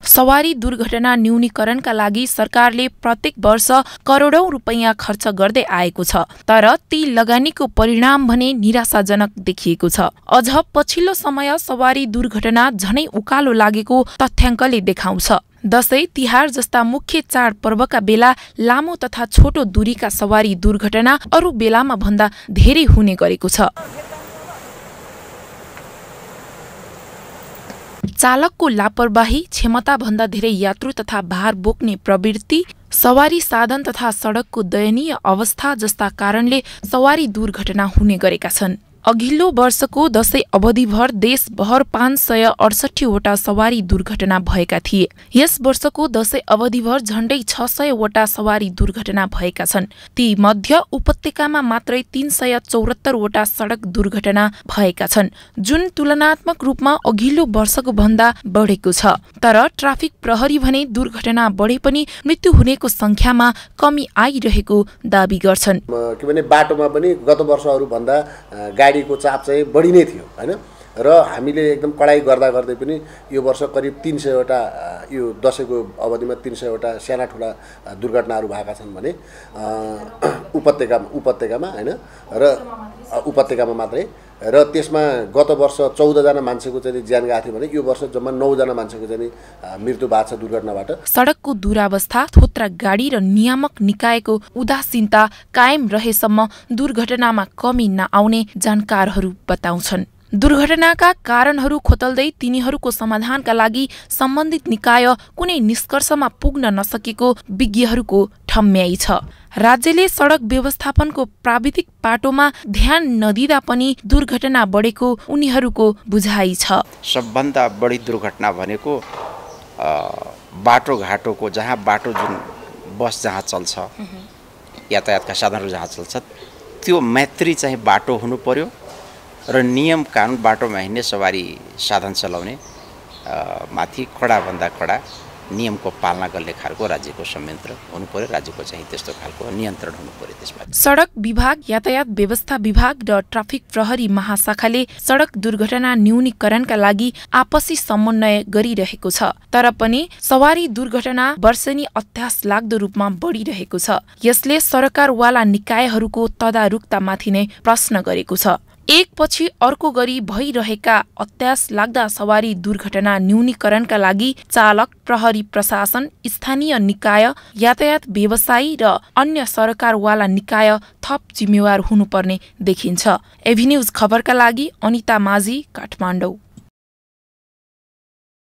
सवारी दुर्घटना न्यूनीकरणका लागि सरकारले प्रत्येक वर्ष करोडौं रुपैयाँ खर्च गर्दै आएको छ, तर ती लगानीको परिणाम भने निराशाजनक देखिएको छ। अझ पछिल्लो समय सवारी दुर्घटना झनै उकालो लागेको तथ्याङ्कले देखाउँछ। दशैं तिहार जस्ता मुख्य चाडपर्वका बेला लामो तथा छोटो दूरीका सवारी दुर्घटना अरू बेलामा भन्दा धेरै हुने गरेको छ। चालकको लापरवाही, क्षमता भन्दा धेरै यात्रु तथा भार बोक्ने प्रवृत्ति, सवारी साधन तथा सडकको दयनीय अवस्था जस्ता कारणले सवारी दुर्घटना हुने गरेका छन्। अघिल्लो वर्षको दशैं अवधिभर देशभर 568 वटा सवारी दुर्घटना भएका थिए। यस वर्षको दशैं अवधिभर झण्डै 600 वटा सवारी दुर्घटना भएका छन्। ती मध्य उपत्यकामा मात्रै 374 वटा सडक दुर्घटना भएका छन्, जुन तुलनात्मक रूपमा अघिल्लो वर्षको भन्दा बढेको छ। तर ट्राफिक प्रहरी भने दुर्घटना बढे पनि मृत्यु हुनेको संख्यामा कमी आइरहेको दाबी गर्छन्। किनभने बाटोमा पनि गत वर्षहरू भन्दा गाडीको चाप चाहिँ बढी नै थियो हैन, र हामीले एकदम कडाई गर्दा गर्दै पनि यो वर्ष करिब 300 वटा यो दशैंको अवधिमा 300 वटा साना ठुला दुर्घटनाहरू भएका छन् भने उपत्यकामा हैन, र उपत्यकामा मात्रै। र त्यसमा गत वर्ष 14 जना मान्छेको चाहिँ ज्यान गएको थियो भने यो वर्ष जम्मा 9 जना मान्छेको चाहिँ मृत्यु भएको छ दुर्घटनाबाट। सडकको दुरावस्था, थोत्रा गाडी र नियामक निकायको उदासीनता कायम रहेसम्म दुर्घटनामा कमी नआउने जानकारहरू बताउँछन्। दुर्घटनाका कारणहरू खोतल्दै तिनीहरूको समाधानका लागि सम्बन्धित निकाय कुनै निष्कर्षमा पुग्न नसकेको विज्ञहरूको ठम्याइ छ। राज्यले सडक व्यवस्थापनको प्राविधिक पाटोमा ध्यान नदिँदा पनि दुर्घटना बढेको उनीहरूको बुझाइ छ। सबभन्दा बढी दुर्घटना भनेको बाटोघाटोको, जहाँ बाटो जुन बस जहाँ चल्छ, यातायातका साधनहरू जहाँ चल्छ, त्यो मैत्री चाहिँ बाटो हुनु पर्यो र नियम कानुन बाटोमा हिँड्ने सवारी साधन चलाउने माथि कडाभन्दा कडा नियमको पालना गर्ने खालको राज्यको संयन्त्र हुनु पर्यो। राज्यको चाहिँ त्यस्तो खालको नियन्त्रण हुनु पर्यो। त्यसमा सडक विभाग, यातायात व्यवस्था विभाग र ट्राफिक प्रहरी महाशाखाले सडक दुर्घटना न्यूनीकरणका लागि आपसी समन्वय गरिरहेको छ, तर पनि सवारी दुर्घटना वर्षेनी अत्यास लाग्दो रूपमा बढिरहेको छ। यसले सरकारवाला निकायहरूको तदारुकतामाथि नै प्रश्न गरेको छ। एकपछि अर्को गरी भइरहेका अत्यास लाग्दा सवारी दुर्घटना न्यूनीकरणका लागि चालक, प्रहरी प्रशासन, स्थानीय निकाय, यातायात व्यवसायी र अन्य सरकारवाला निकाय थप जिम्मेवार हुनुपर्ने देखिन्छ। एभी न्यूज खबरका लागि अनिता माझी, काठमाडौँ।